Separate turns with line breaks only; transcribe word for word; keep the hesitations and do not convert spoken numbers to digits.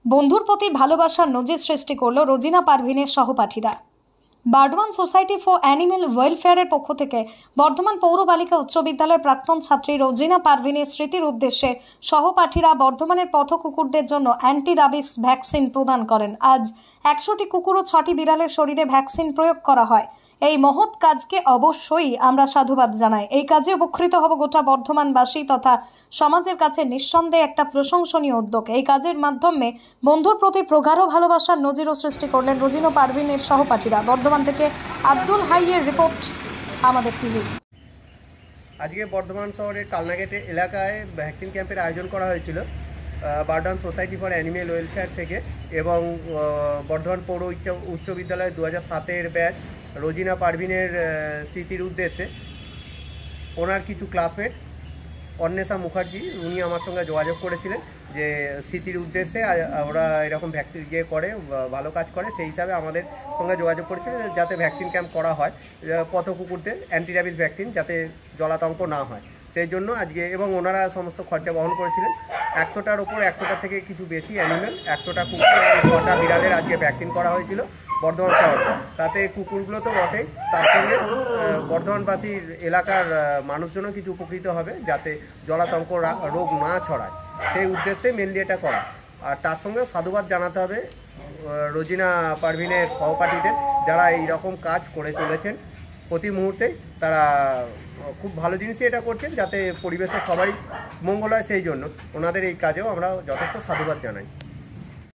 বন্ধুর প্রতি ভালোবাসার নজির সৃষ্টি করল রোজিনা পারভিনের সহপাঠীরা। বার্ডওয়ান সোসাইটি ফর অ্যানিমেল ওয়েলফেয়ারের পক্ষ থেকে বর্ধমান পৌর বালিকা উচ্চ বিদ্যালয়ের প্রাক্তন ছাত্রী রোজিনা পারভিনের স্মৃতির উদ্দেশ্যে সহপাঠীরা বর্ধমানের পথ কুকুরদের জন্য অ্যান্টি রাবিস ভ্যাকসিন প্রদান করেন। আজ একশোটি কুকুর ও ছটি বিড়ালের শরীরে ভ্যাকসিন প্রয়োগ করা হয়। এই মহৎ কাজকে অবশ্যই আমরা সাধুবাদ জানাই। এই কাজে উপকৃত হব গোটা বর্ধমানবাসী তথা সমাজের কাছে নিঃসন্দেহে একটা প্রশংসনীয় উদ্যোগ। এই কাজের মাধ্যমে বন্ধুর প্রতি প্রগাঢ় ভালোবাসার নজিরও সৃষ্টি করলেন রোজিনা পারভিনের সহপাঠীরা। বর্ধমান থেকে আব্দুল হাইয়ের রিপোর্ট, আমাদের টিভি।
আজকে বর্ধমান শহরের কালনাগেট এলাকায় ভ্যাকসিন ক্যাম্পের আয়োজন করা হয়েছিল Burdwan society for animal welfare থেকে এবং বর্ধমান পৌর উচ্চ উচ্চ বিদ্যালয় দু হাজার সাতের ব্যাচ রোজিনা পারভিনের স্মৃতির উদ্দেশ্যে ওনার কিছু ক্লাসমেট অন্বেষা মুখার্জি উনি আমার সঙ্গে যোগাযোগ করেছিলেন যে স্মৃতির উদ্দেশ্যে ওরা এরকম ভ্যাকসিন ইয়ে করে ভালো কাজ করে, সেই হিসাবে আমাদের সঙ্গে যোগাযোগ করেছিলেন যাতে ভ্যাকসিন ক্যাম্প করা হয় পথ কুকুরদের অ্যান্টি র্যাবিস ভ্যাকসিন যাতে জলাতঙ্ক না হয় সেই জন্য আজকে, এবং ওনারা সমস্ত খরচা বহন করেছিলেন। একশোটার ওপর একশোটার থেকে কিছু বেশি অ্যানিমেল, একশোটা কুকুর এবং ছটা বিড়ালের আজকে ভ্যাকসিন করা হয়েছিল বর্ধমান শহরে। তাতে কুকুরগুলো তো বটেই, তার সঙ্গে বর্ধমানবাসীর এলাকার মানুষজনও কিছু উপকৃত হবে যাতে জলাতঙ্ক রোগ না ছড়ায়, সেই উদ্দেশ্যে মেনলি এটা করা। আর তার সঙ্গেও সাধুবাদ জানাতে হবে রোজিনা পারভিনের সহপাঠীদের যারা এই রকম কাজ করে চলেছেন প্রতি মুহূর্তে। তারা খুব ভালো জিনিসই এটা করছেন যাতে পরিবেশের সবারই মঙ্গল হয়, সেই জন্য ওনাদের এই কাজেও আমরা যথেষ্ট সাধুবাদ জানাই।